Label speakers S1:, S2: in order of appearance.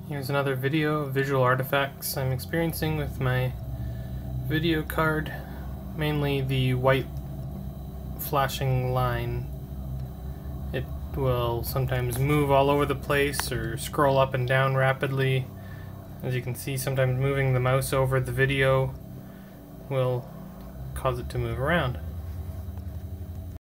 S1: Here's another video of visual artifacts I'm experiencing with my video card, mainly the white flashing line. It will sometimes move all over the place or scroll up and down rapidly. As you can see, sometimes moving the mouse over the video will cause it to move around.